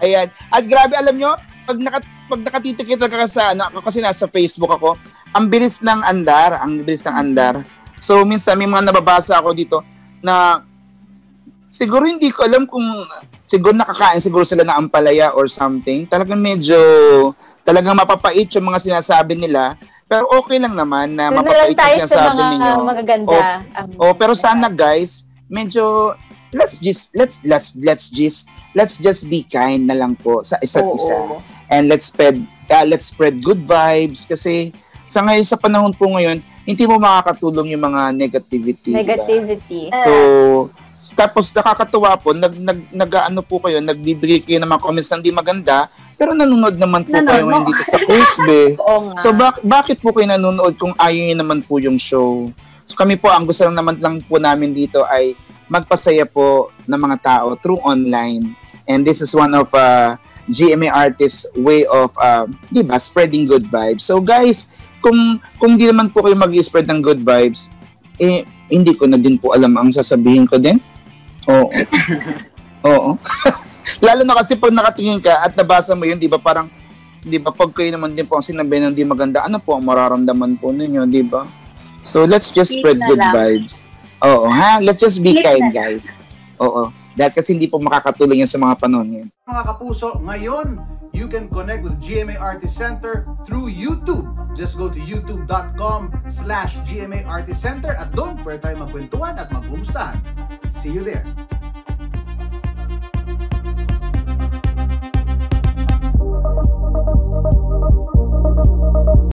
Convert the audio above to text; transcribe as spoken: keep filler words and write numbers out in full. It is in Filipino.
Ayan. At grabe, alam nyo, pag, naka, pag nakatitikita ka sa, ano, ako kasi nasa Facebook ako, ang bilis ng andar, ang bilis ng andar. So, minsan may mga nababasa ako dito na siguro hindi ko alam kung siguro nakakain siguro sila ng ampalaya or something. Talagang medyo, talagang mapapait yung mga sinasabi nila. Pero okay lang naman na Doon mapapait yung sinasabi mga ninyo. magaganda. O, o, pero sana guys, medyo, let's just, let's, let's, let's just, let's just be kind na lang po sa isa't Oo. isa. And let's spread, uh, let's spread good vibes kasi sa ngayon, sa panahon po ngayon, hindi mo makakatulong yung mga negativity. Negativity. Diba? So, tapos nakakatuwa po, nag, nag, nag, ano po kayo, nagbibigay kayo ng mga comments na hindi maganda, pero nanonood naman po Nanonood. kayo ngayon dito sa Quizbe. Oo nga. So, bak- bakit po kayo nanonood kung ayaw nyo naman po yung show? So, kami po, ang gusto lang naman lang po namin dito ay magpasaya po ng mga tao through online. And this is one of uh, G M A artists' way of, uh, di ba, spreading good vibes. So, guys, kung kung di naman po kayo mag-spread ng good vibes, eh, hindi ko na din po alam ang sasabihin ko din. Oo. Oo. Lalo na kasi pag nakatingin ka at nabasa mo yun, di ba, parang, di ba, pag kayo naman din po ang sinabi ng di maganda, ano po ang mararamdaman po ninyo, di ba? So, let's just spread good vibes. Oo, ha? Let's just be kind, guys. Oo. Dahil kasi hindi po makakatulong yan sa mga panahon ngayon. Mga kapuso, ngayon, you can connect with G M A Artist Center through YouTube. Just go to youtube.com slash GMA Artist Center at doon pwede tayo magkwentuhan at magkumustahan. See you there!